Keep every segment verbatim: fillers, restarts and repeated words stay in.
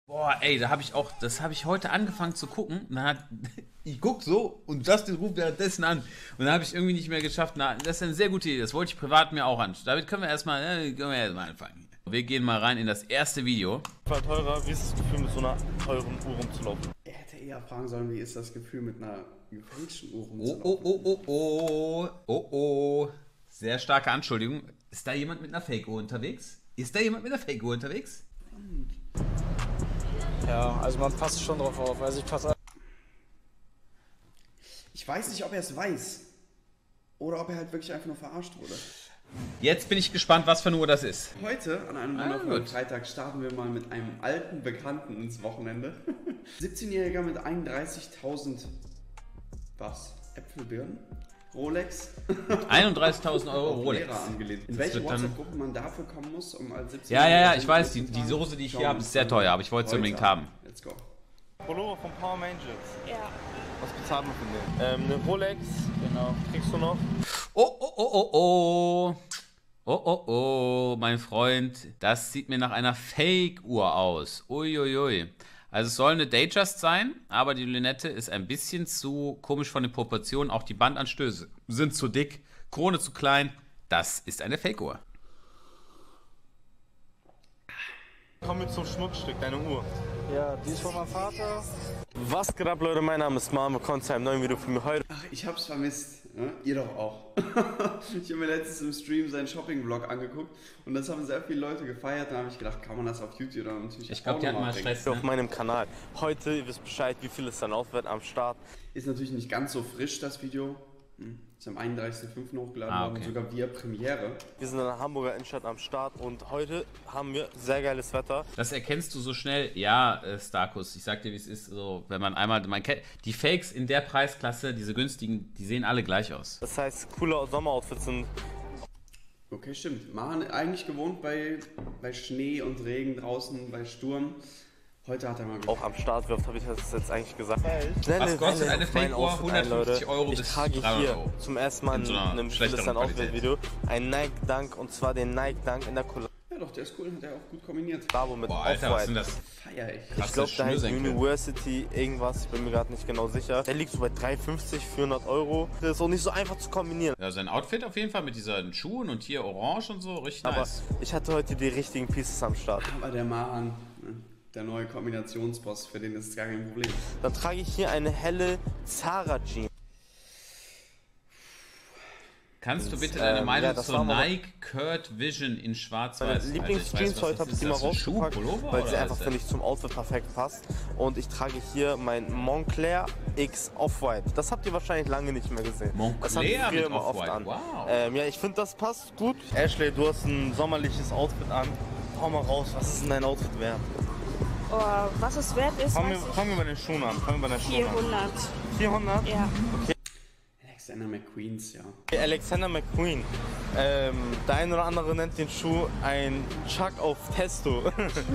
Boah, ey, da habe ich auch, das habe ich heute angefangen zu gucken. Na, hat, ich guck so und Justin ruft währenddessen an. Und dann habe ich irgendwie nicht mehr geschafft. Na, das ist eine sehr gute Idee. Das wollte ich privat mir auch anschauen. Damit können wir erstmal, äh, können wir erstmal anfangen. Wir gehen mal rein in das erste Video. War teurer, wie ist das Gefühl, mit so einer teuren Uhr rumzulaufen? Er hätte eher fragen sollen, wie ist das Gefühl, mit einer gefälschten Uhr Oh, rumzulaufen? oh, oh, oh, oh, oh, oh. Sehr starke Anschuldigung. Ist da jemand mit einer Fake-Uhr unterwegs? Ist da jemand mit einer Fake-Uhr unterwegs? Ja, also man passt schon drauf auf. Also ich passe. Ich weiß nicht, ob er es weiß. Oder ob er halt wirklich einfach nur verarscht wurde. Jetzt bin ich gespannt, was für eine Uhr das ist. Heute, an einem Ah, wundervollen gut. Freitag, starten wir mal mit einem alten Bekannten ins Wochenende. siebzehnjähriger mit einunddreißigtausend was? Äpfelbirnen? Rolex? einunddreißigtausend Euro Auf Rolex. Lehrer angelehnt. In Das welche wird dann- WhatsApp-Gruppen man dafür kommen muss, um als Ja, siebzehnjähriger... ja, ja, ich weiß, die, die Soße, die ich hier habe, ist sehr teuer, aber ich wollte sie unbedingt haben. Let's go. Pullover von Power Angels. Ja. Was bezahlt man von denen? Ähm, eine Rolex. Genau. Kriegst du noch? Oh, oh, oh, oh, oh. Oh, oh, oh, mein Freund, das sieht mir nach einer Fake-Uhr aus. Uiuiui. Also es soll eine Datejust sein, aber die Lünette ist ein bisschen zu komisch von den Proportionen. Auch die Bandanstöße sind zu dick, Krone zu klein. Das ist eine Fake-Uhr. Kommen wir zum Schmuckstück, deine Uhr. Ja, die ist von meinem Vater. Was geht ab, Leute? Mein Name ist Marm. Willkommen zu einem neuen Video von mir heute. Ach, ich hab's vermisst. Ne? Ihr doch auch. Ich habe mir letztens im Stream seinen Shopping-Vlog angeguckt und das haben sehr viele Leute gefeiert. Da habe ich gedacht, kann man das auf YouTube dann natürlich Ich glaube, auch die noch hatten mal bringen. Stress. Auf Ne? meinem Kanal. Heute, ihr wisst Bescheid, wie viel es dann aufwert am Start. Ist natürlich nicht ganz so frisch, das Video. Hm. Ist am einunddreißigsten fünften hochgeladen Ah, worden, okay. sogar via Premiere. Wir sind in der Hamburger Innenstadt am Start und heute haben wir sehr geiles Wetter. Das erkennst du so schnell. Ja, äh, Starkus, ich sag dir, wie es ist. So, wenn man einmal, man kennt, die Fakes in der Preisklasse, diese günstigen, die sehen alle gleich aus. Das heißt, coole Sommeroutfits sind Okay, stimmt. Machen eigentlich gewohnt bei, bei Schnee und Regen draußen, bei Sturm. Heute hat er mal auch am Start. Wie oft habe ich das jetzt eigentlich gesagt? Schnelle Was kostet Welle eine auf mein Fake-Uhr? Outfit ein, hundertfünfzig Leute. Euro Ich bis trage dreihundert hier Euro. zum ersten Mal In so einer in einem schlechteren Philips Qualität. Outfit-Video ein Nike Dunk und zwar den Nike Dunk in der Kollabo Ja doch, der ist cool, hat er auch gut kombiniert. mit Boah, Alter, was sind Off-White. das? Feier ich. Ich Krasse glaube, da heißt Schnürsenkel. University irgendwas, ich bin mir gerade nicht genau sicher. Der liegt so bei drei fünfzig, vierhundert Euro. Das ist auch nicht so einfach zu kombinieren. Ja, sein Outfit auf jeden Fall mit diesen Schuhen und hier orange und so, richtig Aber nice. ich hatte heute die richtigen Pieces am Start. Aber der Mahan, ne, der neue Kombinationsboss, für den ist es gar kein Problem. Dann trage ich hier eine helle Zara Jeans. Kannst du bitte ähm, deine Meinung ja, das zur war mal- Nike Kurt Vision in Meine schwarz-weiß? Lieblingsjeans heute habe ich die mal rausgepackt, Pullover weil sie oder einfach, was finde ich, zum Outfit perfekt passt. Und ich trage hier mein Moncler X Off-White. Das habt ihr wahrscheinlich lange nicht mehr gesehen. das hab ich Moncler früher mit immer oft Off-White, an. wow. Ähm, ja, ich finde, das passt gut. Ashley, du hast ein sommerliches Outfit an. Hau mal raus, was ist denn dein Outfit wert? Oh, was es wert ist, Fangen wir, weiß fangen wir bei den Schuhen an. Fangen wir bei den ich. Schuhen an. vierhundert. vierhundert? Ja. Alexander McQueens, ja. Alexander McQueen. Ähm, der eine oder andere nennt den Schuh ein Chuck auf Testo.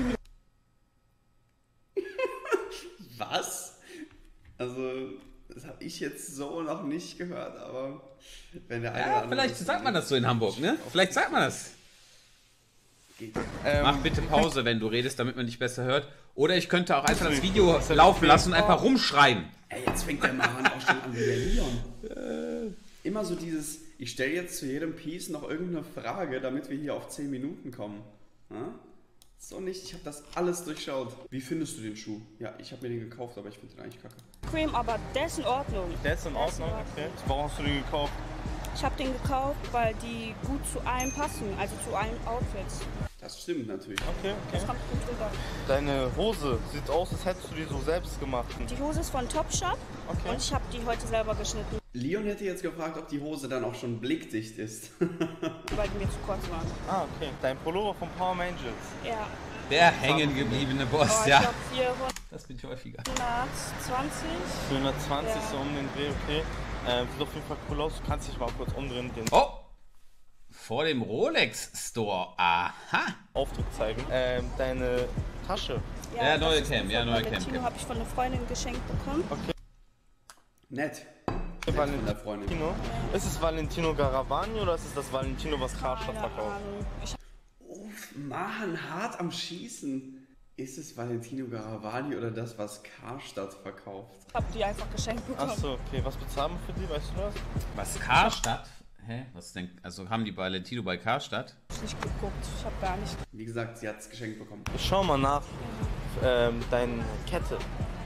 Was? Also, das habe ich jetzt so noch nicht gehört, aber wenn der eine oder Ja, andere vielleicht das sagt man das so in Hamburg, ne? Vielleicht sagt man das. geht. Ähm, Mach bitte Pause, wenn du redest, damit man dich besser hört. Oder ich könnte auch einfach das Video laufen lassen und einfach rumschreien. Ey, jetzt fängt der Mahan auch schon an wie der Leon. Immer so dieses, ich stelle jetzt zu jedem Piece noch irgendeine Frage, damit wir hier auf zehn Minuten kommen. Ja? So nicht, ich habe das alles durchschaut. Wie findest du den Schuh? Ja, ich habe mir den gekauft, aber ich finde den eigentlich kacke. Cream, aber der ist in Ordnung. Der ist in Ordnung, okay. Warum hast du den gekauft? Ich habe den gekauft, weil die gut zu allen passen, also zu allen Outfits. Das stimmt natürlich. Okay, okay. Das kommt gut rüber. Deine Hose sieht aus, als hättest du die so selbst gemacht. Die Hose ist von Topshop Okay. und ich habe die heute selber geschnitten, Leon hätte jetzt gefragt, ob die Hose dann auch schon blickdicht ist. weil die mir zu kurz waren. Ah, okay. Dein Pullover von Power Angels. Ja. Der hängen gebliebene Boss, Oh, ich ja. glaube Das bin ich häufiger. vierhundertzwanzig. vierhundertzwanzig Ja. so um den Dreh, okay. Ähm, sieht auf jeden Fall cool aus. Du kannst dich mal kurz umdrehen, den Oh! Vor dem Rolex Store. Aha. Aufdruck zeigen. Ähm, deine Tasche. Ja, neue das ist Cam, von ja, neue Cam, Valentino Cam. habe ich von einer Freundin geschenkt bekommen. Nett. Nett von der Freundin. Valentino. Ist es Valentino Garavani oder ist es das Valentino, was Karstadt Keine verkauft? Ahnung. Ich Uff, Mahan hart am Schießen. Ist es Valentino Garavaglia oder das, was Karstadt verkauft? Ich hab die einfach geschenkt bekommen. Achso, okay. Was bezahlen wir für die? Weißt du das? Was, Karstadt? Hä? Was denn? Also haben die Valentino bei Karstadt? Ich hab nicht geguckt, ich hab gar nicht. Wie gesagt, sie hat es geschenkt bekommen. Ich schau mal nach. Ähm, deine Kette.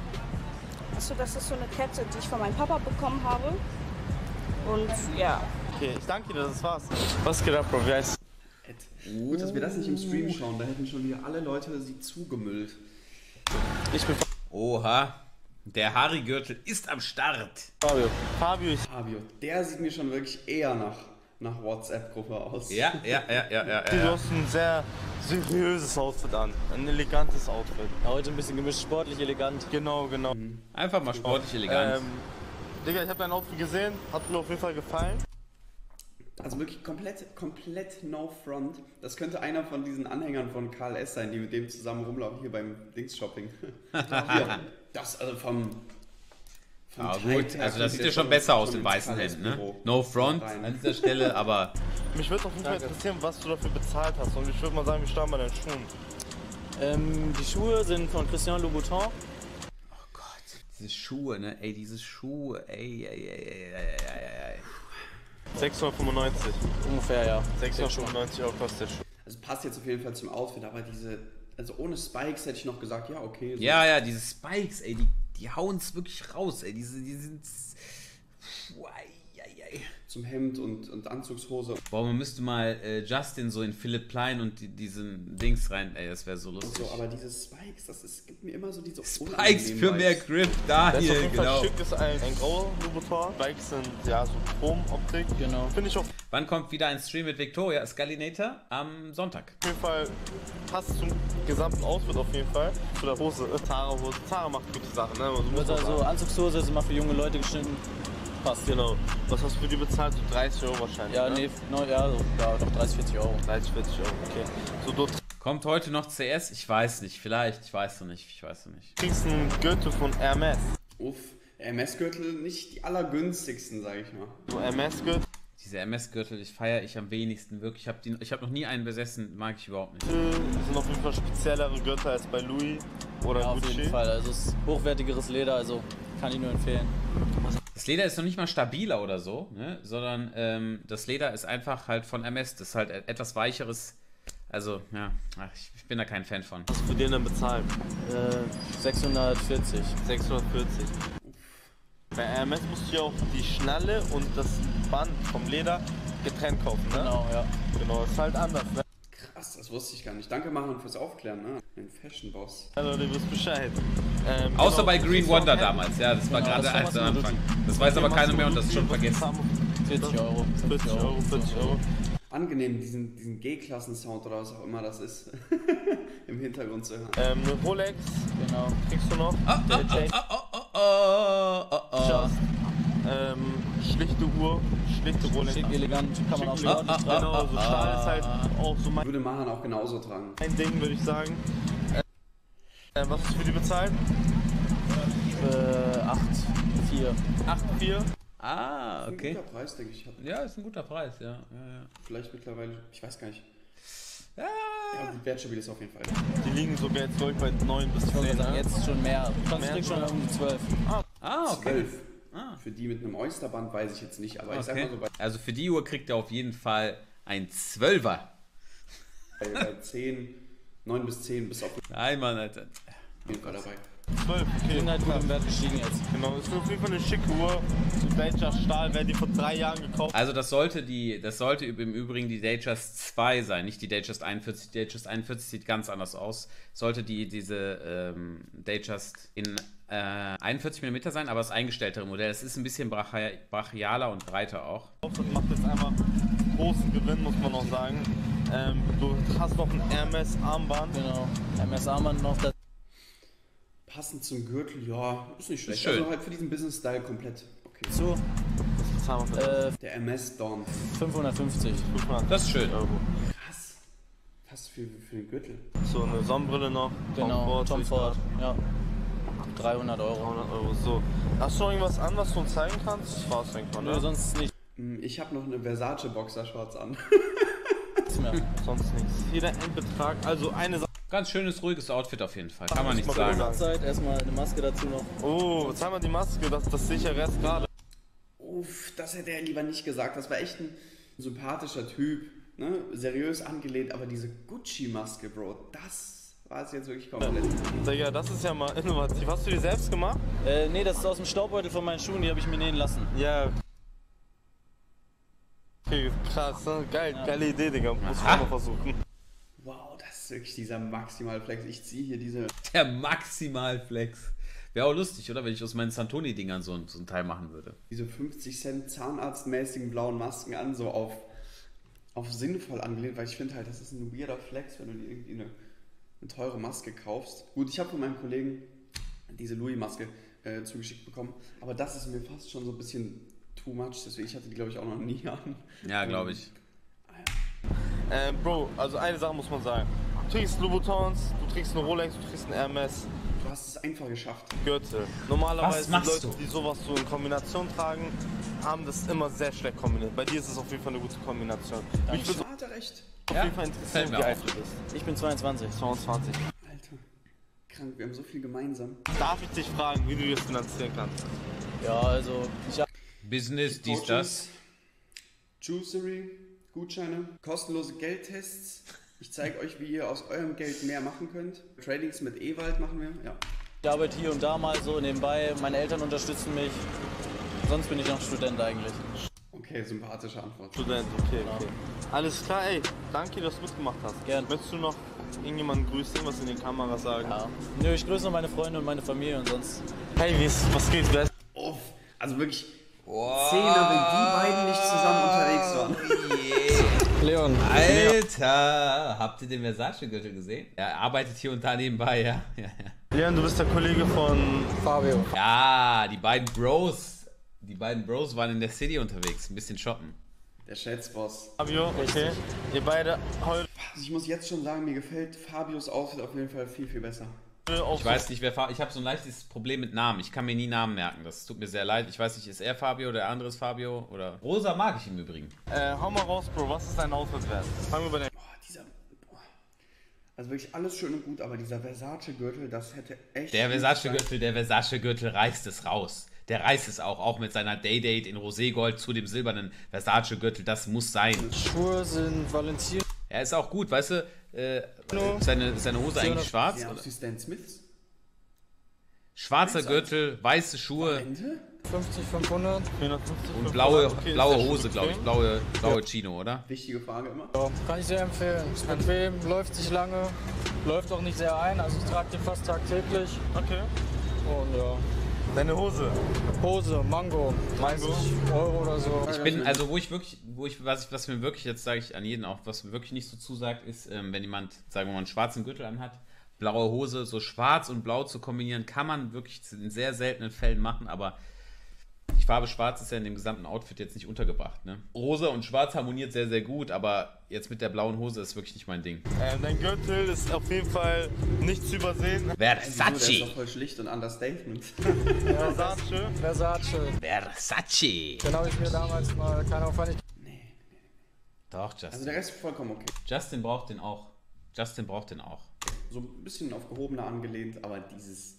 Achso, das ist so eine Kette, die ich von meinem Papa bekommen habe. Und ja. Okay, ich danke dir, das war's. Was geht ab, Bro? Wie heißt Ed. Gut, dass wir das nicht im Stream schauen, da hätten schon wieder alle Leute sie zugemüllt. Ich bin Oha. Der Harry-Gürtel ist am Start. Fabio. Fabio, ich. Fabio, der sieht mir schon wirklich eher nach, nach WhatsApp-Gruppe aus. Ja, ja, ja, ja, ja. Du ja. hast ein sehr seriöses Outfit an. Ein elegantes Outfit. Heute ein bisschen gemischt, sportlich, elegant. Genau, genau. Einfach mal sportlich elegant. Ähm, Digga, ich habe dein Outfit gesehen. Hat mir auf jeden Fall gefallen. Also wirklich komplett, komplett no front. Das könnte einer von diesen Anhängern von Karl S. sein, die mit dem zusammen rumlaufen hier beim Dings-Shopping. Ja, das also vom... vom Aber Type gut, her also das könnte sieht der ja schon besser aus schon in ins weißen Karl Händen, ne? S-Büro No front rein. an dieser Stelle, aber Mich würde auf jeden Fall interessieren, was du dafür bezahlt hast. Und ich würde mal sagen, wir starten bei deinen Schuhen. Ähm, die Schuhe sind von Christian Louboutin. oh Gott, diese Schuhe, ne? Ey, diese Schuhe, ey, ey, ey, ey, ey, ey, ey. sechshundertfünfundneunzig. Ungefähr, ja. sechshundertfünfundneunzig Euro kostet der Schuh. Also passt jetzt auf jeden Fall zum Outfit, aber diese... Also ohne Spikes hätte ich noch gesagt, ja okay. So. Ja, ja, diese Spikes, ey, die, die hauen es wirklich raus, ey, diese, die sind... Puh, ei, ei, ei. Zum Hemd und, und Anzugshose. Boah, man müsste mal äh, Justin so in Philipp Plein und die, diesen Dings rein, ey, das wäre so Und lustig. so, aber diese Spikes, das ist, gibt mir immer so diese Spikes unangenehmen für mehr Vibes. Grip, da Das ist auf hier, jeden Fall genau. schick, ist ein, ein grauer Louboutin. Spikes sind ja so Chrom-Optik. Genau. Finde ich auch Wann kommt wieder ein Stream mit Victoria Scalinator? Am Sonntag. auf jeden Fall, passt zum gesamten Outfit auf jeden Fall. Zu der Hose, äh, Zara-Hose. Zara macht gute Sachen, ne? Also, muss Wird man also sagen. Anzugshose ist immer für junge Leute geschnitten. Passt. Genau. Was hast du für die bezahlt? So dreißig Euro wahrscheinlich, Ja, ne? nee, no, ja, so, ja, doch dreißig, vierzig Euro. dreißig, vierzig Euro. Okay. So, du Kommt heute noch C S? Ich weiß nicht, vielleicht, ich weiß noch nicht, ich weiß noch nicht. kriegst einen Gürtel von Hermes. Uff, M S-Gürtel nicht die allergünstigsten, sag ich mal. So Hermes-Gürtel Diese M S-Gürtel, ich feiere ich am wenigsten, wirklich. Ich habe die, ich habe noch nie einen besessen, mag ich überhaupt nicht. sind auf jeden Fall speziellere Gürtel als bei Louis oder Ja, auf Gucci. jeden Fall. Also es ist hochwertigeres Leder, also kann ich nur empfehlen. Das Leder ist noch nicht mal stabiler oder so, ne? Sondern ähm, das Leder ist einfach halt von M S, das ist halt etwas weicheres. Also, ja, ach, ich, ich bin da kein Fan von. Was hast du für den dann bezahlt? Äh, sechshundertvierzig. sechshundertvierzig. Bei Hermes musst du ja auch die Schnalle und das Band vom Leder getrennt kaufen, ne? Genau, ja. Genau, ist halt anders, ne? Krass, das wusste ich gar nicht. Danke, Machen, fürs Aufklären, ne? Ein Fashion-Boss. Also, du wisst Bescheid. Ähm, Außer genau, bei Green das Wonder ist auch damals, ja, das war Genau, gerade das war als was am mit Anfang. Das weiß aber keiner mehr und das ist schon vergessen. vierzig Euro. vierzig Euro, vierzig Euro. Angenehm, diesen, diesen G-Klassen-Sound oder was auch immer das ist, im Hintergrund zu hören. Ähm, eine Rolex Genau. kriegst du noch. Ah, Der ah, Chain. ah, ah, ah, ah, ah, ah. Just. Ähm, schlichte Uhr, schlichte Rolex. Schick, elegant, kann man auch Schick, sportlich ah, tragen. Genau, so Stahl ist halt auch so mein Würde Machen auch genauso tragen. Ding, würde ich sagen. Äh, was hast du für die bezahlt? Äh, acht, vier. acht vier. Ah, Ein okay. guter Preis, denke ich. Hat Ja, ist ein guter Preis, ja. ja, ja. vielleicht mittlerweile, ich weiß gar nicht. ja. Ja, gut, wertstabil ist auf jeden Fall. Die liegen sogar jetzt glaube ich bei neun bis Ich wollte zehn. sagen, Ne? jetzt schon mehr. Du kannst Mehr kriegst schon sogar? um die zwölf. Ah, okay. zwölf. Ah. Für die mit einem Oysterband weiß ich jetzt nicht, aber ich sag okay. mal so bei, Also für die Uhr kriegt er auf jeden Fall ein Zwölfer. bei zehn, neun bis zehn bis auf Nein, Mann, Alter. jeden Fall dabei. zwölf, Die okay. sind halt gut im Wert gestiegen jetzt. Genau, das ist auf jeden Fall eine schicke Uhr. So Datejust Stahl, wer die vor drei Jahren gekauft. Also das sollte die, das sollte im Übrigen die Datejust zwei sein, nicht die Datejust einundvierzig. Die Datejust einundvierzig sieht ganz anders aus. Sollte die diese ähm, Datejust in äh, einundvierzig Millimeter sein, aber das eingestelltere Modell. Es ist ein bisschen brachi brachialer und breiter auch. Das macht jetzt einmal großen Gewinn, muss man noch sagen. Ähm, du hast noch ein Hermes Armband. Genau. M S Armband noch dazu. Passend zum Gürtel, ja, ist nicht schlecht. Ist schön. Also halt für diesen Business-Style komplett okay. Was bezahlen wir für das? Äh, Der M S Dawn. fünfhundertfünfzig. fünfhundert Das ist schön. Euro. Krass. Fast für, für den Gürtel. So eine Sonnenbrille noch. Genau, Tom Ford. Sichtbar. Ja. dreihundert Euro. dreihundert Euro, so. Hast du noch irgendwas an, was du uns zeigen kannst? Das war's, denke ich mal, Nö, ne? sonst nichts Hm, Ich habe noch eine Versace Boxershorts an. mehr. Sonst nichts. Jeder Endbetrag, also eine Sache. Ganz schönes, ruhiges Outfit auf jeden Fall. Kann man nicht sagen. Zeit, erstmal eine Maske dazu noch. Oh, zeig mal die Maske, das, das sehe ich ja erst gerade. Uff, das hätte er lieber nicht gesagt. Das war echt ein sympathischer Typ, ne? Seriös angelehnt, aber diese Gucci-Maske, Bro, das war es jetzt wirklich komplett. Digga, das ist ja mal innovativ. Hast du die selbst gemacht? Äh, nee, das ist aus dem Staubbeutel von meinen Schuhen, die habe ich mir nähen lassen. Ja. Okay, krass, ne? Geil, ja. Geile Idee, Digga. Muss ich auch mal versuchen. Wow, das ist wirklich dieser Maximalflex. Ich ziehe hier diese... Der Maximalflex. Wäre auch lustig, oder? Wenn ich aus meinen Santoni-Dingern so, so ein Teil machen würde. Diese fünfzig Cent zahnarztmäßigen blauen Masken an, so auf, auf sinnvoll angelehnt, weil ich finde halt, das ist ein weirder Flex, wenn du dir irgendwie eine, eine teure Maske kaufst. Gut, ich habe von meinem Kollegen diese Louis-Maske äh, zugeschickt bekommen, aber das ist mir fast schon so ein bisschen too much, deswegen ich hatte die, glaube ich, auch noch nie an. Ja, glaube ich. Äh, Bro, also eine Sache muss man sagen. Du trägst Louboutins, du trägst eine Rolex, du trägst ein Hermes. Du hast es einfach geschafft. Gürtel. Normalerweise Was machst Leute, du? die sowas so in Kombination tragen, haben das immer sehr schlecht kombiniert. Bei dir ist es auf jeden Fall eine gute Kombination. Mich würde Hat er recht. auf Ja, jeden Fall interessieren, fällt mir wie auf. alt du bist. Ich bin zweiundzwanzig. zweiundzwanzig. Alter, krank, wir haben so viel gemeinsam. Darf ich dich fragen, wie du das finanzieren kannst? Ja, also ich habe Business, dies, das. Juicery, Gutscheine, kostenlose Geldtests. Ich zeige euch, wie ihr aus eurem Geld mehr machen könnt. Tradings mit Ewald machen wir, ja. Ich arbeite hier und da mal so nebenbei, meine Eltern unterstützen mich. Sonst bin ich noch Student eigentlich. Okay, sympathische Antwort. Student, okay, okay. Alles klar, ey. Danke, dass du mitgemacht hast. Gern. Möchtest du noch irgendjemanden grüßen, was in den Kamera sagen? Ja. Nö, ich grüße noch meine Freunde und meine Familie und sonst. Hey, wie ist, was geht? Wer ist Uff, also wirklich Wow. Zehner, wenn die beiden nicht zusammen unterwegs waren. Leon. Alter, habt ihr den Versace-Gürtel gesehen? Er arbeitet hier und da nebenbei, ja. Ja, ja. Leon, du bist der Kollege von Fabio. Ja, die beiden Bros, die beiden Bros waren in der City unterwegs, ein bisschen shoppen. Der Schätzboss. Fabio, okay. Ihr beide heute Also ich muss jetzt schon sagen, mir gefällt Fabios Outfit auf jeden Fall viel, viel besser. auf Ich weiß nicht, wer Fabio. Ich habe so ein leichtes Problem mit Namen. Ich kann mir nie Namen merken. Das tut mir sehr leid. Ich weiß nicht, ist er Fabio, der andere ist Fabio oder. Rosa mag ich im Übrigen. Äh, hau mal raus, Bro. Was ist dein Outfit wert? Fangen wir bei der. Boah, dieser... Boah. Also wirklich alles schön und gut, aber dieser Versace-Gürtel, das hätte echt... Der nicht Versace-Gürtel, der Versace-Gürtel reißt es raus. Der reißt es auch, auch mit seiner Day-Date in Roségold zu dem silbernen Versace-Gürtel. Das muss sein. Schuhe sind Valentino. Er ist auch gut, weißt du? Äh, seine, ist seine Hose eigentlich schwarz? Ja, Oder? wie Stan Smiths. Schwarzer Gürtel, weiße Schuhe Ende? fünfzig, fünfhundert. vierhundertfünfzig, und blaue, okay, blaue sehr Hose, schön, glaube ich. okay. Blaue, blaue Chino, oder? Wichtige Frage immer. Ja, kann ich sehr empfehlen. Ist bequem, läuft sich lange, läuft auch nicht sehr ein. Also ich trage den fast tagtäglich. Okay. Und ja. Deine Hose. Hose, Mango. Mango. dreißig Euro oder so. Ich bin, also wo ich wirklich, wo ich, was, ich, was mir wirklich, jetzt sage ich an jeden auch, was mir wirklich nicht so zusagt, ist, ähm, wenn jemand, sagen wir mal, einen schwarzen Gürtel anhat, blaue Hose, so schwarz und blau zu kombinieren, kann man wirklich in sehr seltenen Fällen machen, aber die Farbe schwarz ist ja in dem gesamten Outfit jetzt nicht untergebracht, ne? Rosa und schwarz harmoniert sehr, sehr gut, aber jetzt mit der blauen Hose ist wirklich nicht mein Ding. Ähm, dein Gürtel ist auf jeden Fall nicht zu übersehen. Der ist Versace! doch voll schlicht und Understatement. Versace. Versace. Versace! Den habe ich mir damals mal, keine Ahnung, fand ich. Nee. Doch, Also Justin. der Rest ist vollkommen okay. Justin braucht den auch. Justin braucht den auch. So ein bisschen auf gehobener angelehnt, aber dieses...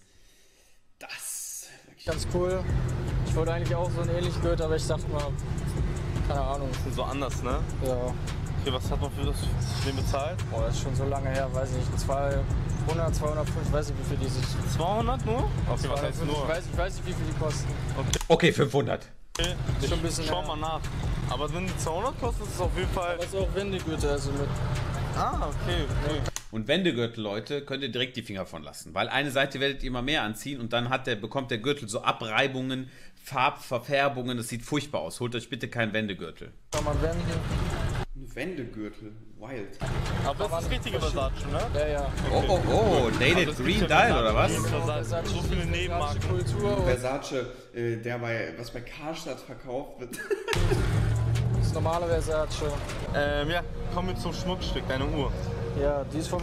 Das... Wirklich. Ganz cool. Ich wollte eigentlich auch so einen ähnlichen Gürtel, aber ich dachte mal, keine Ahnung. So anders, ne? Ja. Okay, was hat man für das den bezahlt? Boah, das ist schon so lange her, weiß ich nicht. zweihundert, zweihundertfünf, weiß nicht, wie viel die sich. zweihundert nur? Okay, was heißt Ich nur? weiß, ich weiß nicht, wie viel die kosten. Okay, fünfhundert. Okay, ich schon ein bisschen schau mehr. mal nach. Aber wenn die zweihundert kostet, ist es auf jeden Fall... Das ist auch Wendegürtel, also mit. Ah, okay, okay. Und Wendegürtel, Leute, könnt ihr direkt die Finger von lassen. Weil eine Seite werdet ihr immer mehr anziehen und dann hat der, bekommt der Gürtel so Abreibungen, Farbverfärbungen. Das sieht furchtbar aus. Holt euch bitte keinen Wendegürtel. Kann man wenden. Ein Wendegürtel. Wild. Aber das ist das richtige Versace, ne? Ja, ja. Oh, oh, oh. Dated Also es Green gibt ja Dial, oder was? Versace, so viele Nebenmarken. Kultur und Versace, äh, der bei, was bei Karstadt verkauft wird. das normale Versace. Ähm, ja, kommen wir zum Schmuckstück, deine Uhr. Ja, die ist von.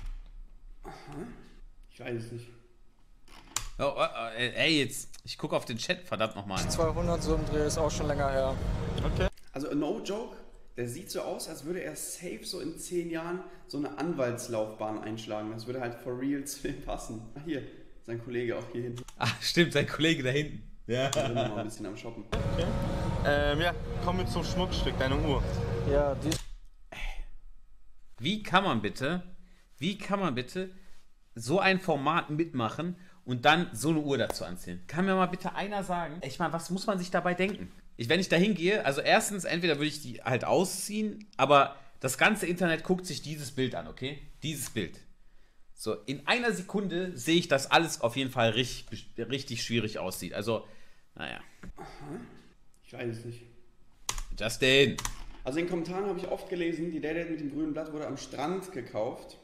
Ich weiß es nicht. Oh, oh, oh, ey, jetzt. Ich gucke auf den Chat, verdammt nochmal. zweihundert, so im Dreh, ist auch schon länger her. Okay. Also no joke, Der sieht so aus, als würde er safe so in zehn Jahren so eine Anwaltslaufbahn einschlagen. Das würde halt for real zu ihm passen. Ah, hier, sein Kollege auch hier hinten. Ach, stimmt, sein Kollege da hinten. Ja. Da sind wir mal ein bisschen am Shoppen. Okay. Ähm, ja, kommen wir zum Schmuckstück, deine Uhr. Ja, die ist Wie kann man bitte, wie kann man bitte so ein Format mitmachen und dann so eine Uhr dazu anziehen? Kann mir mal bitte einer sagen, ich meine, was muss man sich dabei denken? Ich, wenn ich da hingehe, also erstens, entweder würde ich die halt ausziehen, aber das ganze Internet guckt sich dieses Bild an, okay? Dieses Bild. So, in einer Sekunde sehe ich, dass alles auf jeden Fall richtig, richtig schwierig aussieht. Also, naja. Ich weiß es nicht. Justin. Also in den Kommentaren habe ich oft gelesen, die Day-Date mit dem grünen Blatt wurde am Strand gekauft.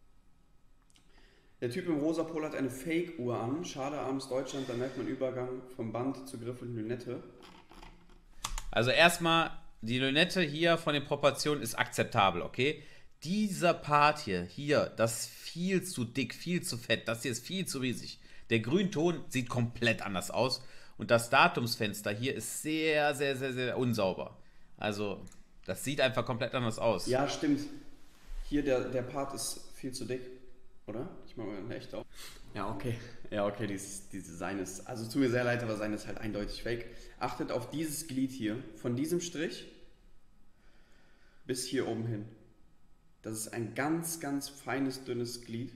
Der Typ im rosa Polo hat eine Fake-Uhr an. Schade, armes Deutschland, da merkt man Übergang vom Band zur griffeligen Lünette. Also erstmal, die Lünette hier von den Proportionen ist akzeptabel, okay? Dieser Part hier, hier, das ist viel zu dick, viel zu fett, das hier ist viel zu riesig. Der Grünton sieht komplett anders aus und das Datumsfenster hier ist sehr, sehr, sehr, sehr unsauber. Also, das sieht einfach komplett anders aus. Ja, stimmt. Hier, der, der Part ist viel zu dick, oder? Ich mache mal echt auf. Ja, okay. Ja, okay, dieses, dieses Design ist, also tut mir sehr leid, aber sein ist halt eindeutig fake. Achtet auf dieses Glied hier, von diesem Strich bis hier oben hin. Das ist ein ganz, ganz feines, dünnes Glied.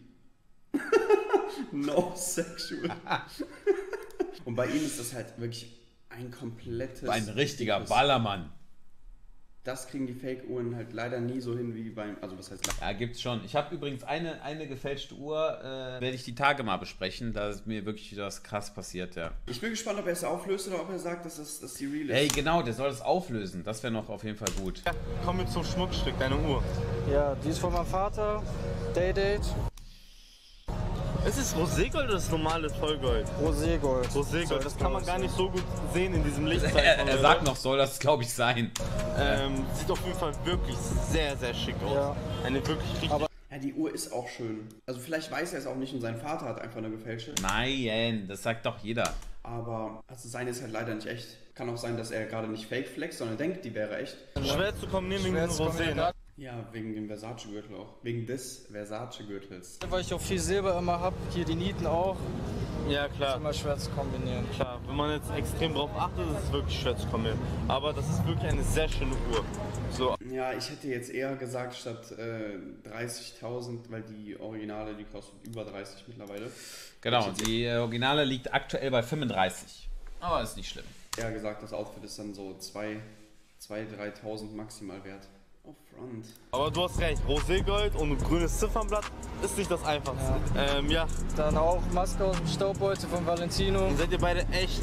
No sexual. Und bei ihm ist das halt wirklich ein komplettes... Ein richtiger Ballermann. Das kriegen die Fake-Uhren halt leider nie so hin wie beim... Also was heißt... Ja, gibt's schon. Ich habe übrigens eine, eine gefälschte Uhr, äh, werde ich die Tage mal besprechen. Da ist mir wirklich was krass passiert, ja. Ich bin gespannt, ob er es auflöst oder ob er sagt, dass, das, dass die real ist. Hey, genau, der soll es auflösen. Das wäre noch auf jeden Fall gut. Ja, kommen wir zum Schmuckstück, deine Uhr. Ja, die ist von meinem Vater. Day-Date. Ist es Roségold oder ist es normales Vollgold? Roségold. Roségold, das kann man gar nicht so gut sehen in diesem Licht. Er, er sagt noch, soll das glaube ich sein. Ähm, sieht auf jeden Fall wirklich sehr, sehr schick aus. Ja. Eine wirklich richtig... Aber ja, die Uhr ist auch schön. Also vielleicht weiß er es auch nicht und sein Vater hat einfach eine gefälschte. Nein, das sagt doch jeder. Aber also seine ist halt leider nicht echt. Kann auch sein, dass er gerade nicht fake flext, sondern denkt, die wäre echt. Schwer zu kombinieren wegen schwer dem zu Rosé, kombinieren, ne? Ja, wegen dem Versace-Gürtel auch. Wegen des Versace-Gürtels. weil ich auch viel Silber immer habe, hier die Nieten auch, Ja, ist klar. immer schwer zu kombinieren. Klar, wenn man jetzt extrem drauf achtet, ist es wirklich schwer zu kombinieren. Aber das ist wirklich eine sehr schöne Uhr. So. Ja, ich hätte jetzt eher gesagt, statt äh, dreißigtausend, weil die Originale, die kostet über dreißig mittlerweile. Genau, die Originale liegt aktuell bei fünfunddreißig. Aber ist nicht schlimm. Eher gesagt, das Outfit ist dann so zweitausend, dreitausend maximal wert. Oh, Front. Aber du hast recht, Roségold und grünes Ziffernblatt ist nicht das Einfachste. Ja, ähm, ja. Dann auch Maske aus dem Staubbeutel von Valentino. Dann seid ihr beide echt...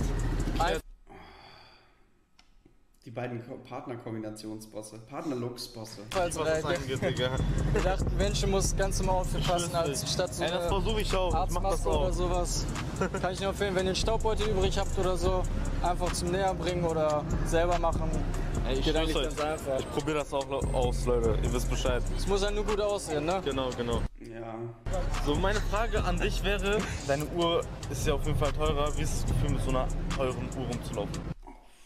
Die beiden Ko- Partner-Kombinationsbosse. Partner-Looks-Bosse. Falls Was das angeht, Digga. Wir dachten, Menschen muss ganz zum Outfit passen, als statt so Ey, das eine versuche ich auch. Ich mach das Arztmaske oder auch. sowas. Kann ich nur empfehlen, wenn ihr einen Staubbeutel übrig habt oder so, einfach zum Näher bringen oder selber machen. Ey, ich Geht eigentlich schwör's euch. ganz einfach. Ich probiere das auch aus, Leute. Ihr wisst Bescheid. Es muss ja nur gut aussehen, ne? Genau, genau. Ja. So, meine Frage an dich wäre, deine Uhr ist ja auf jeden Fall teurer. Wie ist das Gefühl, mit so einer teuren Uhr rumzulaufen?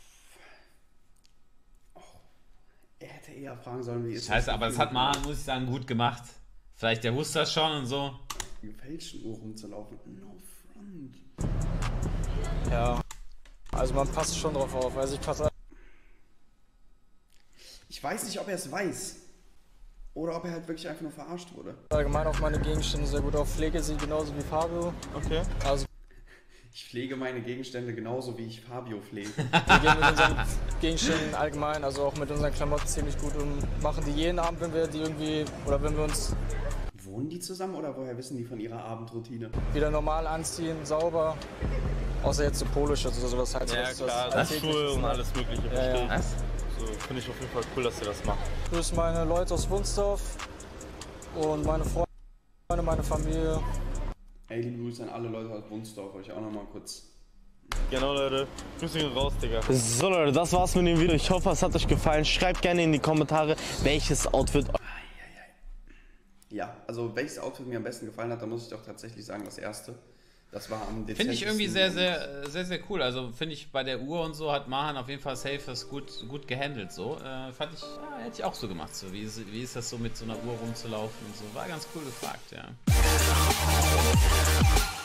Er hätte eher fragen sollen, wie ist Scheiße, aber das hat man, muss ich sagen, gut gemacht. Vielleicht der wusste das schon und so. gefälschten Uhr rumzulaufen. No front. Ja. Also man passt schon drauf auf. Also ich passe Ich weiß nicht, ob er es weiß. Oder ob er halt wirklich einfach nur verarscht wurde. allgemein auf meine Gegenstände sehr gut auf. Pflege sie genauso wie Fabio. Okay. Also Ich pflege meine Gegenstände genauso, wie ich Fabio pflege. wir gehen mit unseren Gegenständen allgemein, also auch mit unseren Klamotten ziemlich gut um. Machen die jeden Abend, wenn wir die irgendwie, oder wenn wir uns Wohnen die zusammen oder woher wissen die von ihrer Abendroutine? wieder normal anziehen, sauber. Außer jetzt so polisch, also sowas halt. Ja, was- klar, was das alltäglich Schuhe ist, und ne? alles Mögliche. Ja, verstehe ja. ich. Was? So, finde ich auf jeden Fall cool, dass ihr das macht. Grüß meine Leute aus Wunsdorf und meine Freunde, meine Familie. Ey, liebe Grüße an alle Leute aus Wunsdorf, euch auch nochmal kurz. Genau, Leute. Grüße gehen raus, Digga. So, Leute, das war's mit dem Video. Ich hoffe, es hat euch gefallen. Schreibt gerne in die Kommentare, welches Outfit... Ja, also welches Outfit mir am besten gefallen hat, da muss ich doch tatsächlich sagen, das erste. Das war am Finde ich irgendwie sehr, sehr, sehr, sehr cool. Also finde ich bei der Uhr und so hat Mahan auf jeden Fall Safers gut, gut gehandelt. So äh, fand ich, ja, hätte ich auch so gemacht. So wie ist, wie ist das so mit so einer Uhr rumzulaufen und so? War ganz cool gefragt, ja.